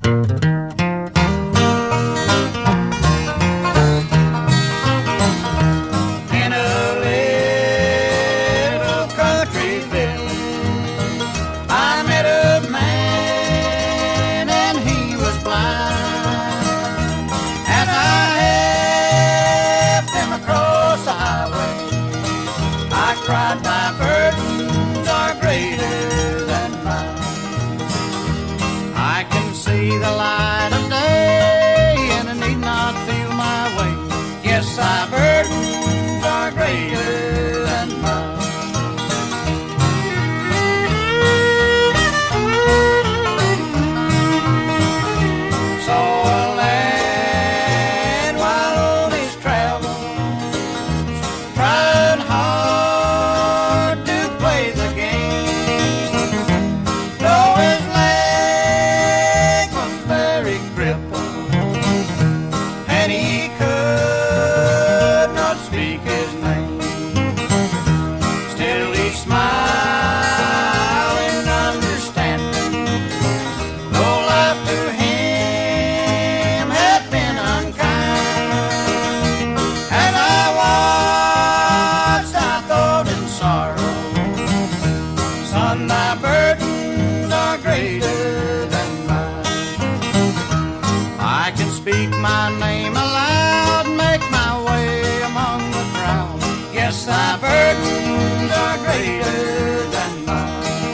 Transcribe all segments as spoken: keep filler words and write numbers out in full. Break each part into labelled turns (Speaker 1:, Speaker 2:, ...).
Speaker 1: In a little country village, I met a man and he was blind. As I helped him across the highway, I cried, my burdens are greater than mine. I can see the light of day and I need not feel my way. Yes, thy burdens are greater than mine. So a lad while on his travels, trying hard to play the game, though his leg was very crippled and he could not speak his name. Still he smiled in understanding, though life to him had been unkind. As I watched, I thought in sorrow, son, thy burdens are greater than mine. I can speak my name aloud, make my way among the crowd. Yes, thy burdens are greater than mine.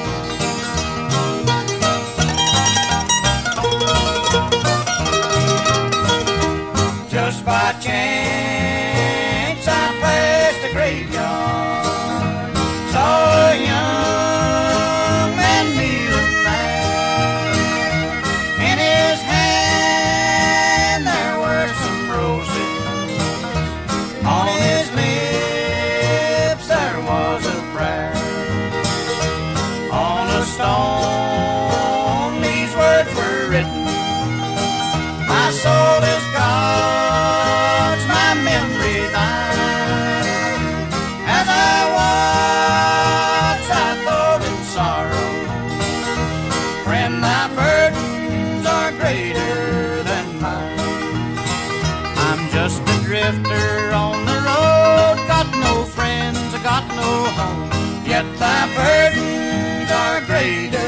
Speaker 1: Just by chance I passed a graveyard, saw a young man kneeling there. In his hand there were some roses, on his lips there was a prayer. On a stone these words were written, my soul is God's, my memory thine. As I watched, I thought in sorrow, friend, thy burdens are greater than mine. I'm just a drifter on the road, got no friends, I got no home, yet thy burdens are greater